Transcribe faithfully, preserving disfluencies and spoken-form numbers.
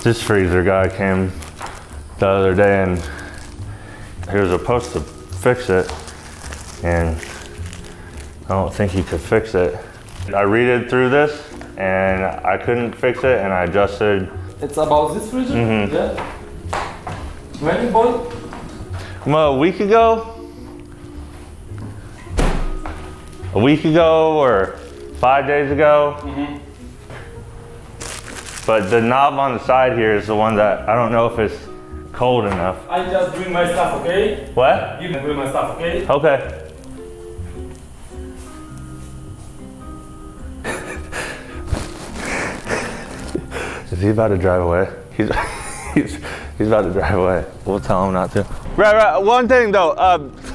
This freezer guy came the other day and he was supposed to fix it, and I don't think he could fix it. I redid through this and I couldn't fix it, and I adjusted. It's about this freezer? Mm-hmm. Yeah. When you bought? Well, a week ago. A week ago or five days ago. Mm-hmm. But the knob on the side here is the one that I don't know if it's cold enough. I just bring my stuff, okay? What? You can bring my stuff, okay? Okay. Is he about to drive away? He's, he's, he's about to drive away. We'll tell him not to. Right, right. One thing though, uh,